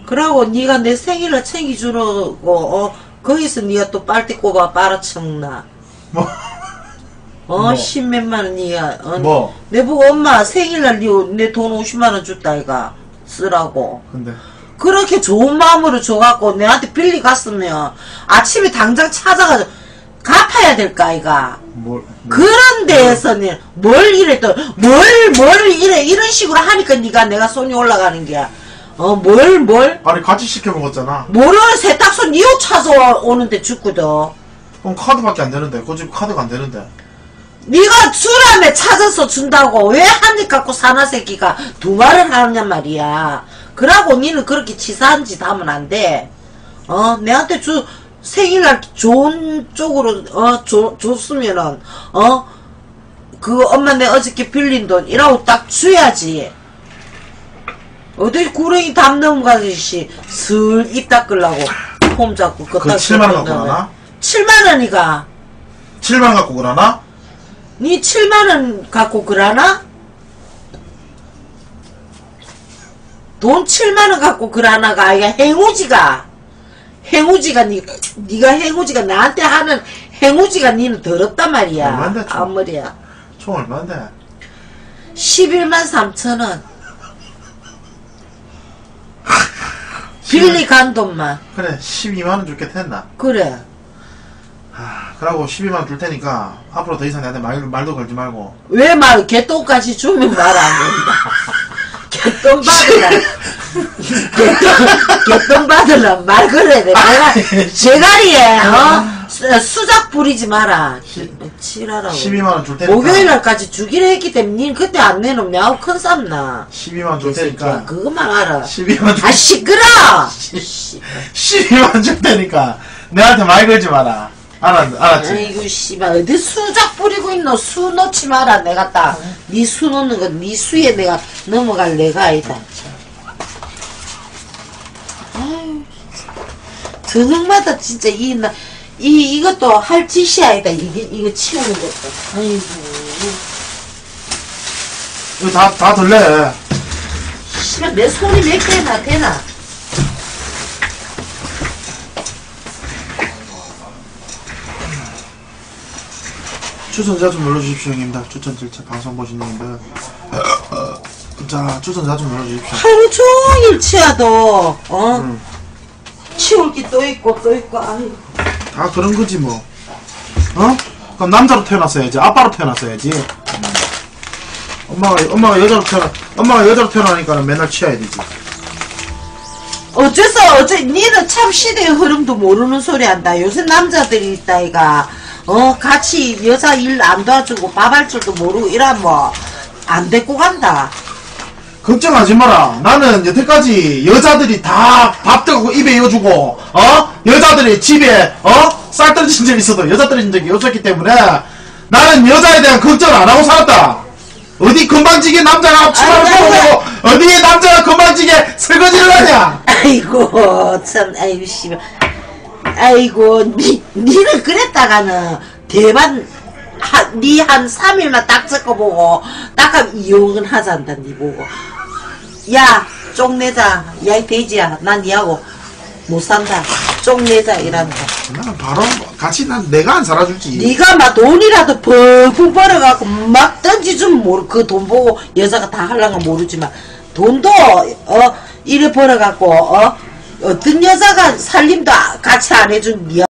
그러고 네가 내 생일을 챙겨주고 거기서 네가 또 빨대 꼽아 빨아청나. 뭐? 십몇만원 니가 뭐? 내보고 엄마 생일날 내 돈 50만원 줬다 이가 쓰라고. 근데 그렇게 좋은 마음으로 줘갖고 내한테 빌리 갔으면 아침에 당장 찾아가서 갚아야 될까 아이가. 그런 데에서는 뭘 이래 또 뭘 이래 이런 식으로 하니까 네가 내가 손이 올라가는 게야. 뭘 아니 같이 시켜 먹었잖아. 뭐를 세탁소 니 옷 찾아오는데 죽거든. 그럼 카드밖에 안 되는데 그 집 카드가 안 되는데. 네가 주라며 찾아서 준다고 왜 한 입 갖고 사나 새끼가 두 말을 하느냐 말이야. 그러고 니는 그렇게 치사한 짓 하면 안 돼. 내한테 생일날 좋은 쪽으로 줬으면은 그 엄마 내 어저께 빌린 돈 이라고 딱 줘야지. 어디 구렁이 담 넘어가듯이 슬 입 닦으려고 폼 잡고 그 7만원 갖고 그러나? 7만원이가 7만 갖고 그러나? 니 7만원 갖고 그러나? 돈 7만원 갖고 그러나가 아이가 행우지가 니가 행우지가 나한테 하는 행우지가 니는 더럽단 말이야. 얼만데, 총? 앞머리야. 총 얼만데? 11만 3천원. 빌리 간 돈만. 그래 12만원 줄게 됐나? 그래. 그러고 12만원 줄 테니까 앞으로 더 이상 내한테 말도 걸지 말고. 왜 개똥까지 주면 말 안 된다. 개똥 받으라. 개똥 받으라. 말 그래야 돼. 내가 제가리에 수작 부리지 마라. 치라라고. 12만원 줄 테니까. 목요일날까지 주기로 했기 때문에 니 그때 안 내놓으면 야구 큰 쌈나. 12만원 줄 테니까. 그것만 알아. 12만원 줄. 시끄러. 12만원 줄 테니까 내한테 말 걸지 마라. 알았지? 아이고 씨발 어디 수작 뿌리고 있노. 수 놓지 마라. 내가 딱 니 수 놓는 건 니 수에 내가 넘어갈 내가 아니다. 아유 드능마다 진짜 이것도 할 짓이 아니다. 이거 치우는 것도. 아이고 이거 다 들래. 씨발 내 손이 몇 개나 되나. 추천자 좀 눌러주십시오 형님들. 추천 질차 방송 보신 형님들. 자 추천자 좀 눌러주십시오. 하루 종일 치워도 치울 게 또 있고 아이고. 다 그런 거지 뭐. 그럼 남자로 태어났어야지. 아빠로 태어났어야지. 엄마가 여자로 태어나니까는 맨날 치워야 되지. 니는 참 시대의 흐름도 모르는 소리 한다. 요새 남자들이 있다 이가. 같이 여자 일 안 도와주고 밥 할 줄도 모르고 이러면 뭐 안 데리고 간다. 걱정하지 마라. 나는 여태까지 여자들이 다 밥 뜨고 입에 이어주고 여자들이 집에 쌀 떨어진 적 있어도 여자 떨어진 적이 없었기 때문에 나는 여자에 대한 걱정을 안 하고 살았다. 어디 건방지게 남자가 치마를 뽑고 어디에 남자가 건방지게 설거지를 하냐. 아이고 참 아이고 씨발. 아이고 니는 그랬다가는 대만 니 한 3일만 딱 섞어보고 딱하면 이용은 하자한다. 니 보고 야 쪽내자. 야 이 돼지야 난 니하고 못산다. 쪽내자 이란다. 나는 바로 같이 내가 안 살아줄지. 니가 막 돈이라도 펑펑 벌어갖고 막 던지주면 모르. 그 돈 보고 여자가 다 하려면 모르지만 돈도 이래 벌어갖고 어떤 여자가 살림도 같이 안 해준 니